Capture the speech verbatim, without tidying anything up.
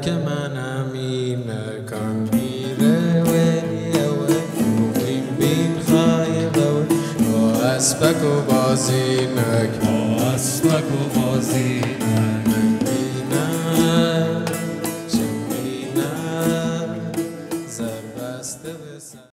که منم این مکان میره ویلیه ویم بین خایبه با اسبک و بازینک با اسبک و بازینک